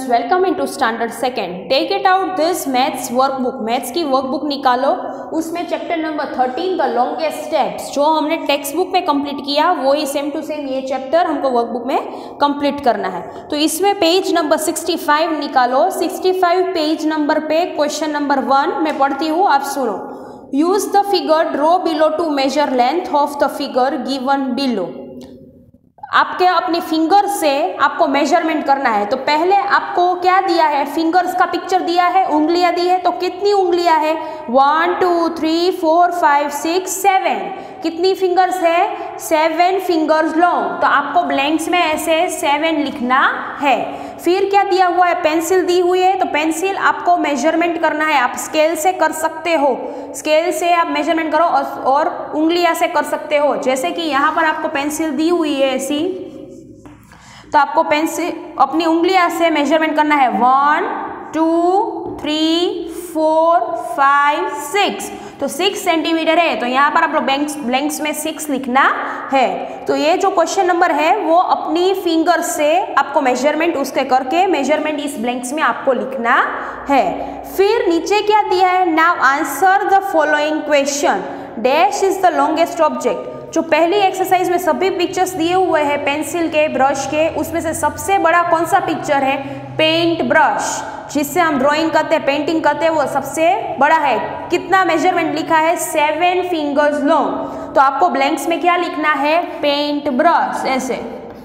students, welcome into standard second. Take it out this maths workbook. maths की workbook निकालो, उसमें chapter number 13 the longest steps जो हमने text book में complete किया वही सेम टू सेम ये चैप्टर हमको वर्कबुक में कंप्लीट करना है। तो इसमें पेज नंबर 65 निकालो। 65 पेज नंबर पे क्वेश्चन नंबर 1 मैं पढ़ती हूँ, आप सुनो। Use the figure draw below to measure length of the figure given below. आपके अपनी फिंगर से आपको मेजरमेंट करना है। तो पहले आपको क्या दिया है, फिंगर्स का पिक्चर दिया है, उंगलियां दी है। तो कितनी उंगलियां है, 1 2 3 4 5 6 7। कितनी फिंगर्स है, 7 फिंगर्स लॉन्ग। तो आपको ब्लैंक्स में ऐसे 7 लिखना है। फिर क्या दिया हुआ है, पेंसिल दी हुई है। तो पेंसिल आपको मेजरमेंट करना है। आप स्केल से कर सकते हो, स्केल से आप मेजरमेंट करो और उंगलियां से कर सकते हो। जैसे कि यहाँ पर आपको पेंसिल दी हुई है ऐसी, तो आपको पेंसिल अपनी उंगलियां से मेजरमेंट करना है। 1 2 3 4 5 6। तो 6 सेंटीमीटर है। तो यहाँ पर आप ब्लैंक्स में 6 लिखना है। तो ये जो क्वेश्चन नंबर है वो अपनी फिंगर से आपको मेजरमेंट उसके करके मेजरमेंट इस ब्लैंक्स में आपको लिखना है। फिर नीचे क्या दिया है, now answer the following question. Dash is the longest object. जो पहली एक्सरसाइज में सभी पिक्चर्स दिए हुए हैं पेंसिल के, ब्रश के, उसमें से सबसे बड़ा कौन सा पिक्चर है, पेंट ब्रश, जिससे हम ड्राइंग करते हैं, पेंटिंग करते हैं, वो सबसे बड़ा है। कितना मेजरमेंट लिखा है, 7 फिंगर्स लॉन्ग। तो आपको ब्लैंक्स में क्या लिखना है, पेंट ब्रश। ऐसे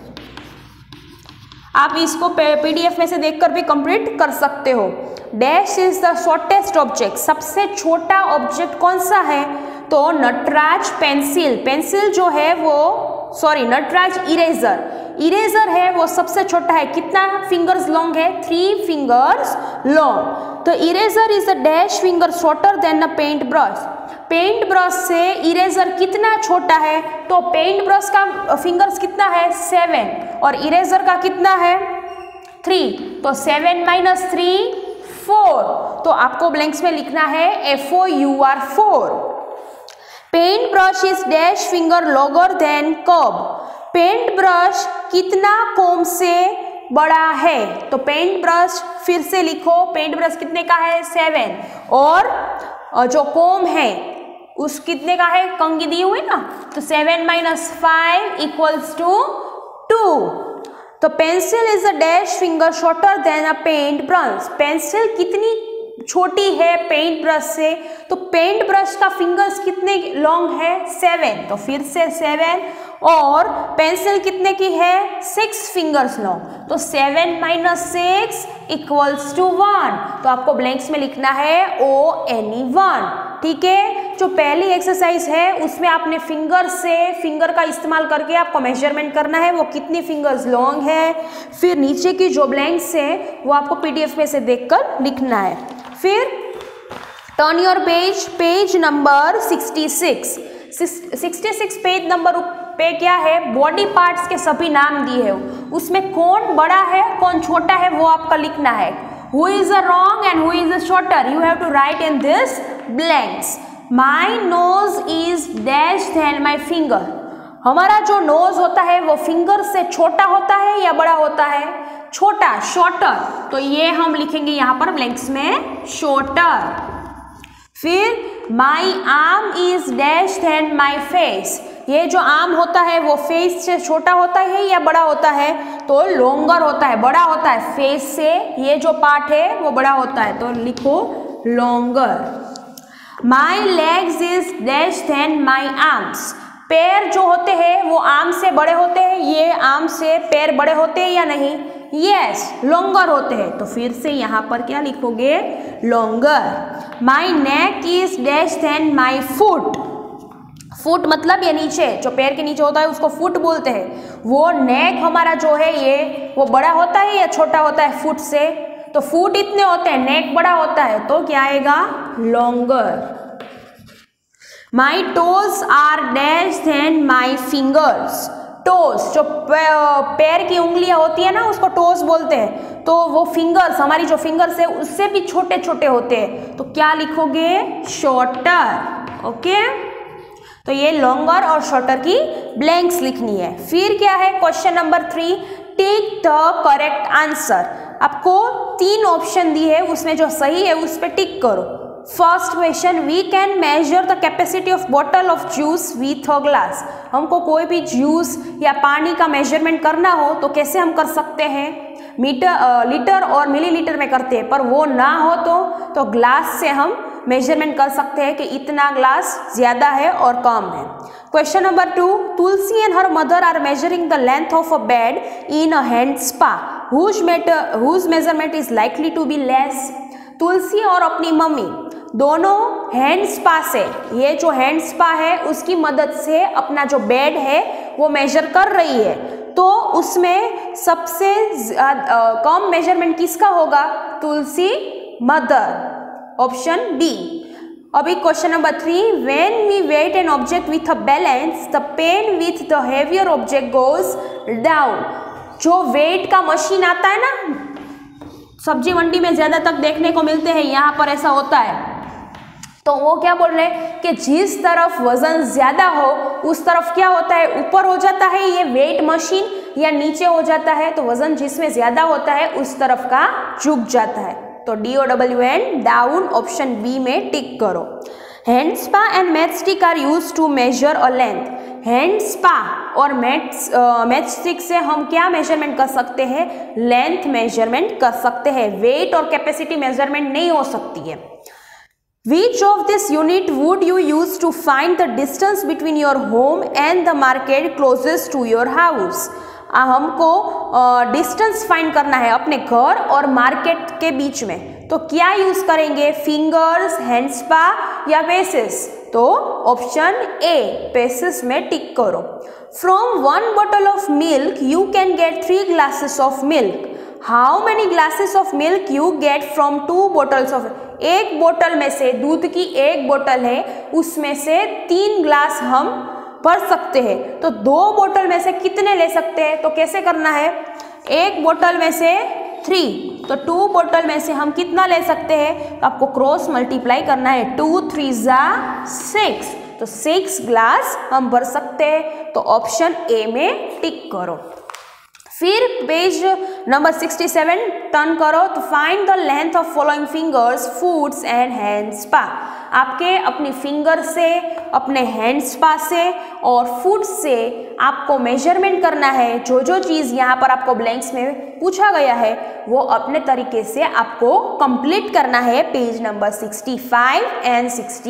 आप इसको पीडीएफ में से देखकर भी कंप्लीट कर सकते हो। Dash is the shortest object. सबसे छोटा ऑब्जेक्ट कौन सा है, तो नटराज पेंसिल। पेंसिल जो है वो नटराज इरेजर। इरेजर है वो सबसे छोटा है। कितना फिंगर्स लॉन्ग है, 3 फिंगर्स लॉन्ग। तो eraser is a dash finger shorter than a paint brush. Paint brush से इरेजर कितना छोटा है, तो पेंट ब्रश का फिंगर्स कितना है, 7 और इरेजर का कितना है, 3। तो 7 - 3 4। तो आपको ब्लैंक्स में लिखना है FOUR 4। Paint brush is dash finger longer than comb. Paint brush कितना कोम से बड़ा है, तो पेंट ब्रश फिर से लिखो, पेंट ब्रश कितने का है, 7 और जो कोम है उस कितने का है, कंघी दी हुई ना, तो 7 - 5 = 2। तो pencil is a dash finger shorter than a paint brush. Pencil कितनी छोटी है पेंट ब्रश से, तो पेंट ब्रश का फिंगर्स कितने लॉन्ग है, 7। तो फिर से 7 और पेंसिल कितने की है, 6 फिंगर्स लॉन्ग। तो 7 - 6 = 1। तो आपको ब्लैंक्स में लिखना है ONE1। ठीक है। जो पहली एक्सरसाइज है उसमें आपने फिंगर का इस्तेमाल करके आपको मेजरमेंट करना है वो कितनी फिंगर्स लॉन्ग है। फिर नीचे की जो ब्लैंक्स है वो आपको पीडीएफ में से देखकर लिखना है। फिर turn your page number 66। 66 page number पे क्या है, बॉडी पार्ट्स के सभी नाम दिए हैं। उसमें कौन बड़ा है कौन छोटा है वो आपका लिखना है। Who is the long and who is the shorter? You have to write in this blanks. My nose is dash than my finger. हमारा जो नोज होता है वो फिंगर से छोटा होता है या बड़ा होता है, छोटा, शॉर्टर। तो ये हम लिखेंगे यहाँ पर ब्लैंक्स में शॉर्टर। फिर my arm is dash than my face. ये जो आर्म होता है वो फेस से छोटा होता है या बड़ा होता है, तो लॉन्गर होता है, बड़ा होता है। फेस से ये जो पार्ट है वो बड़ा होता है, तो लिखो longer. My legs is dash than my arms. पैर जो होते हैं वो आर्म से बड़े होते हैं, ये आर्म से पैर बड़े होते हैं या नहीं, यस, लॉन्गर होते हैं। तो फिर से यहाँ पर क्या लिखोगे, longer. My neck is dash than my foot. Foot मतलब ये नीचे जो पैर के नीचे होता है उसको फुट बोलते हैं। वो नेक हमारा जो है ये वो बड़ा होता है या छोटा होता है फुट से, तो फुट इतने होते हैं, नेक बड़ा होता है, तो क्या आएगा, longer. My toes are dash than my fingers. Toes जो पैर की उंगलियां होती है ना उसको टोज बोलते हैं। तो वो फिंगर्स, हमारी जो फिंगर्स है उससे भी छोटे छोटे होते हैं, तो क्या लिखोगे, शॉर्टर। ओके। तो ये लॉन्गर और शॉर्टर की ब्लैंक्स लिखनी है। फिर क्या है, question number 3, tick the correct answer. आपको 3 ऑप्शन दी है, उसमें जो सही है उस पर टिक करो। First question, we can measure the capacity of bottle of juice with a glass. हमको कोई भी जूस या पानी का मेजरमेंट करना हो तो कैसे हम कर सकते हैं? लीटर और मिलीलीटर में करते हैं, पर वो ना हो तो ग्लास से हम मेजरमेंट कर सकते हैं कि इतना ग्लास ज्यादा है और कम है। Question number 2, Tulsi and her mother are measuring the length of a bed in a hand span whose measurement is likely to be less. Tulsi और अपनी मम्मी दोनों हैंड स्पा से, ये जो हैंड स्पा है उसकी मदद से अपना जो बेड है वो मेजर कर रही है, तो उसमें सबसे कम मेजरमेंट किसका होगा? Tulsi mother, option D. अभी question number 3, when we weigh an object with a balance the pan with the heavier object goes down. जो वेट का मशीन आता है ना, सब्जी मंडी में ज्यादा तक देखने को मिलते हैं, यहाँ पर ऐसा होता है, तो वो क्या बोल रहे हैं कि जिस तरफ वजन ज्यादा हो उस तरफ क्या होता है? ऊपर हो जाता है ये वेट मशीन, या नीचे हो जाता है, तो वजन जिसमें ज्यादा होता है उस तरफ का झुक जाता है। तो DOWN डाउन, ऑप्शन बी में टिक करो। Hand span and matchstick are used to measure a length. Hand span और मैचस्टिक से हम क्या मेजरमेंट कर सकते हैं? लेंथ मेजरमेंट कर सकते हैं, वेट और कैपेसिटी मेजरमेंट नहीं हो सकती है। Which of this unit would you use to find the distance between your home and the market closest to your house? हमको डिस्टेंस फाइंड करना है अपने घर और मार्केट के बीच में, तो क्या यूज करेंगे? फिंगर्स, हैंड स्पा या पेसेस? तो ऑप्शन ए पेसेस में टिक करो। From 1 bottle of milk you can get 3 glasses of milk. How many glasses of milk you get from 2 bottles of? एक बोतल में से, दूध की एक बोतल है, उसमें से 3 ग्लास हम भर सकते हैं, तो 2 बोतल में से कितने ले सकते हैं? तो कैसे करना है? एक बोतल में से 3, तो 2 बोतल में से हम कितना ले सकते हैं? तो आपको क्रॉस मल्टीप्लाई करना है, 2 3 6, तो 6 ग्लास हम भर सकते हैं, तो ऑप्शन ए में टिक करो। फिर पेज नंबर 67 टर्न करो, तो find the length of following fingers, foots and hand span. आपके अपनी फिंगर से, अपने हैंड स्पा से और फुट से आपको मेजरमेंट करना है। जो चीज़ यहाँ पर आपको ब्लैंक्स में पूछा गया है वो अपने तरीके से आपको कंप्लीट करना है, पेज नंबर 65 एंड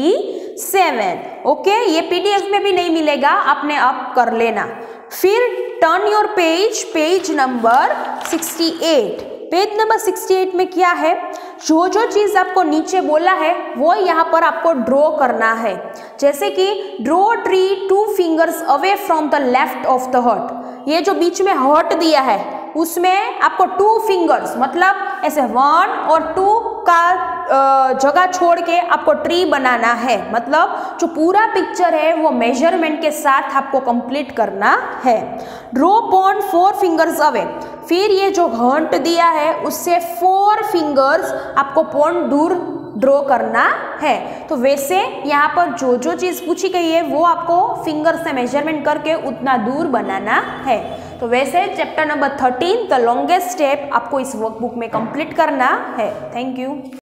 67। ओके, ये PDF में भी नहीं मिलेगा, आपने आप कर लेना। फिर turn your page number 68। Page number 68 में क्या है? जो चीज आपको नीचे बोला है वो यहाँ पर आपको ड्रॉ करना है। जैसे कि draw tree 2 fingers away from the left of the heart. ये जो बीच में हर्ट दिया है उसमें आपको 2 fingers मतलब ऐसे 1 और 2 का जगह छोड़ के आपको ट्री बनाना है। मतलब जो पूरा पिक्चर है वो मेजरमेंट के साथ आपको कंप्लीट करना है। Draw point 4 fingers away. फिर ये जो हंट दिया है उससे 4 fingers आपको पॉइंट दूर ड्रॉ करना है। तो वैसे यहाँ पर जो चीज़ पूछी गई है वो आपको फिंगर से मेजरमेंट करके उतना दूर बनाना है। तो वैसे chapter number 13 the longest step आपको इस वर्कबुक में कंप्लीट करना है। Thank you.